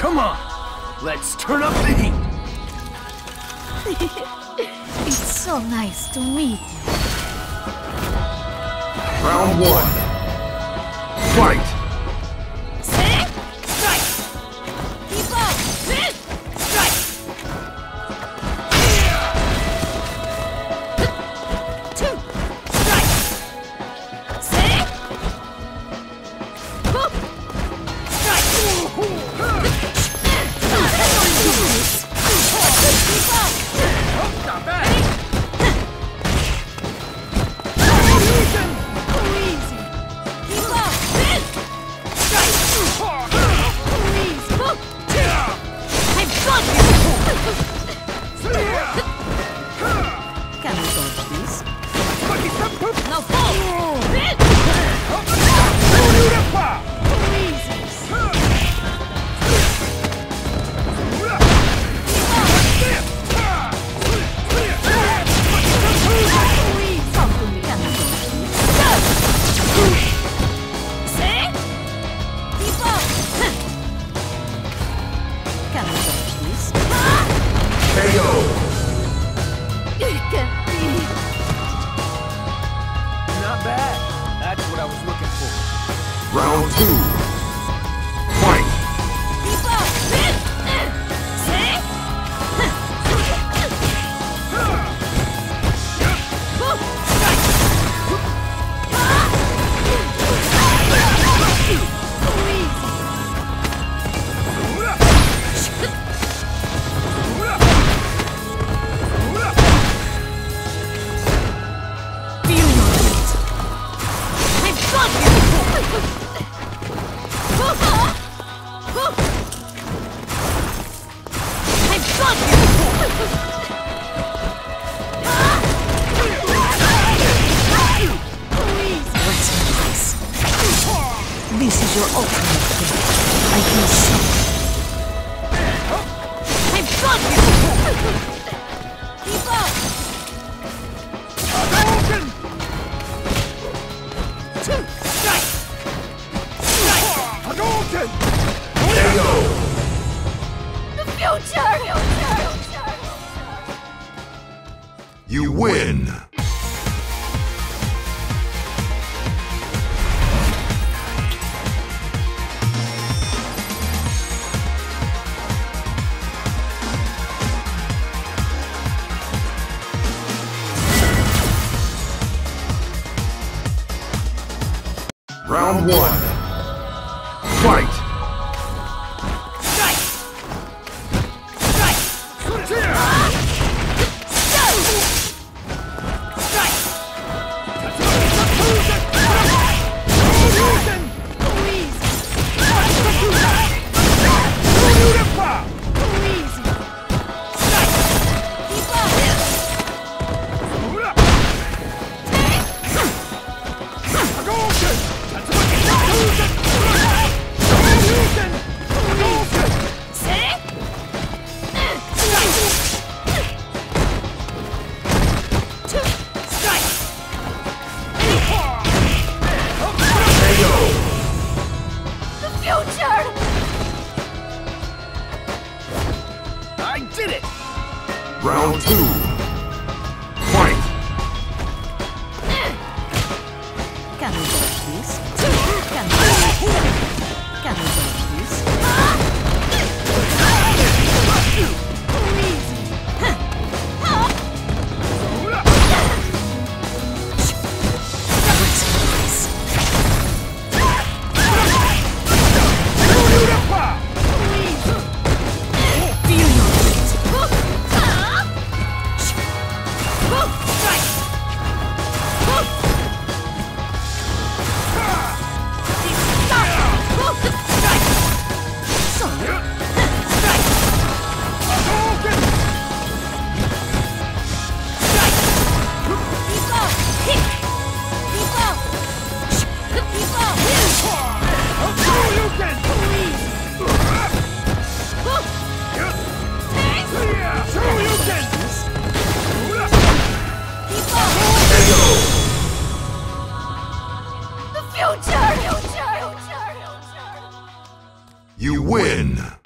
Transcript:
Come on! Let's turn up the heat! It's so nice to meet you. Round one. Fight! Strike! Keep up! Strike! Two! Strike! Strike! Keep up! Not bad! Easy! Keep up! Strike! Easy! I've got you! Can we dodge this? No fall! Easy! Not bad. That's what I was looking for. Round two. Fight! This is your ultimate kill. I can see. I've got you! Keep up! Two! Strike! Hadouken! KO! The future! You win! Round one. Fight! Strike! Strike! Strike! I did it! Round two. Fight! Can we dodge this? Can we dodge this? You win!